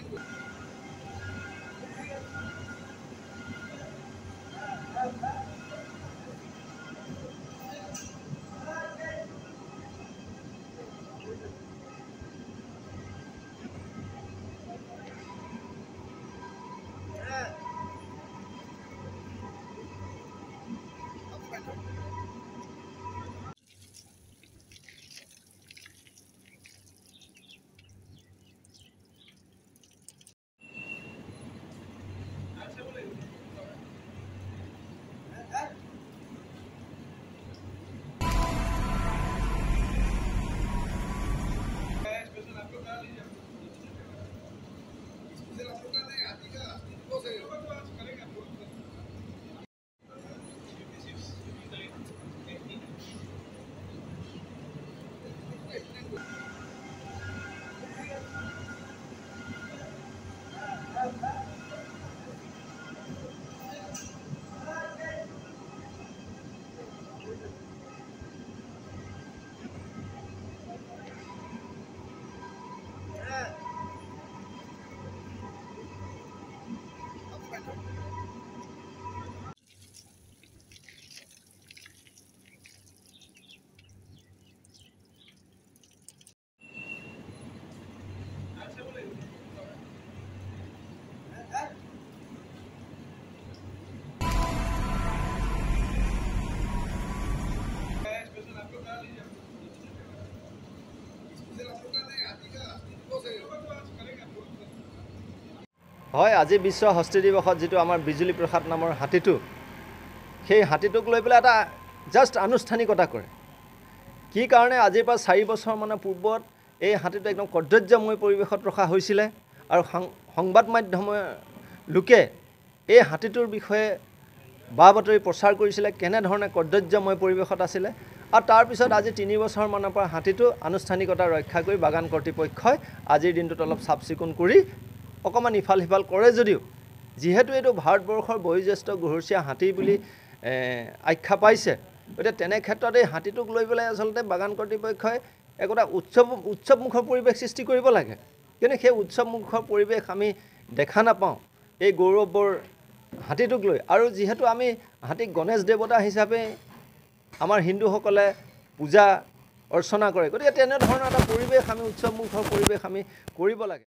হয় আজি বিশ্ব হস্তি দিৱসত যেটো আমাৰ বিজুলী প্ৰসাদ নামৰ হাতীটো সেই হাতীটোক লৈ পেলাই এটা জাস্ট আনুষ্ঠানিকতা কৰে কি কাৰণে আজিৰ পৰা 4 বছৰ মান পূৰ্বত এই হাতীটো একদম কদৰ্যময় পৰিৱেশত ৰখা হৈছিল আৰু সংবাদ মাধ্যমৰ লোকে এই হাতীটোৰ বিষয়ে বাবতৰি প্ৰচাৰ কৰিছিল কেনে ধৰণে কদৰ্যময় পৰিৱেশত আছিল আৰু তাৰ পিছত আজি 3 বছৰ মানৰ পৰা হাতীটো আনুষ্ঠানিকতা ৰক্ষা কৰি বাগান কৰ্তৃপক্ষই আজিৰ দিনটোত অলপ সাফচিকুণ কৰি অকমান ইফাল হিফাল কৰে যদিও যেহেতু এটো ভাৰতবৰ্ষৰ বয়োজ্যেষ্ঠ ঘৰচিয়া হাতী বুলি আখ্যা পাইছে এটা তেনে ক্ষেত্ৰত এই হাতীটোক লৈ পেলাই আসলতে বাগান কৰ্তৃপক্ষই একটা উৎসৱমুখৰ পৰিৱেশ সৃষ্টি কৰিব লাগে কিন্তু সেই উৎসৱমুখৰ পৰিৱেশ আমি দেখা নাপাওঁ এই গৌৰৱৰ হাতীটোক লৈ আৰু যেহেতু আমি হাতীক গণেশ দেৱতা হিচাপে আমাৰ হিন্দুসকলে পূজা অৰ্চনা কৰে গতিকে তেনে ধৰণৰ এটা পৰিৱেশ আমি উৎসৱমুখৰ পৰিৱেশ আমি কৰিব লাগে।